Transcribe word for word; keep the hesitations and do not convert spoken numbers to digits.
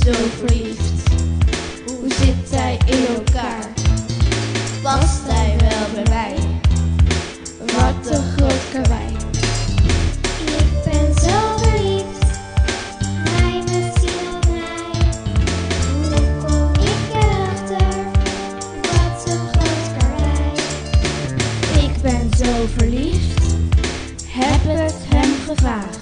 zo verliefd. Hoe zit hij in elkaar? Past hij wel bij mij? Wat een groot karwei. Ik ben zo verliefd, hij misschien op mij. Hoe kom ik erachter? Wat een groot karwei. Ik ben zo verliefd, heb het hem gevraagd.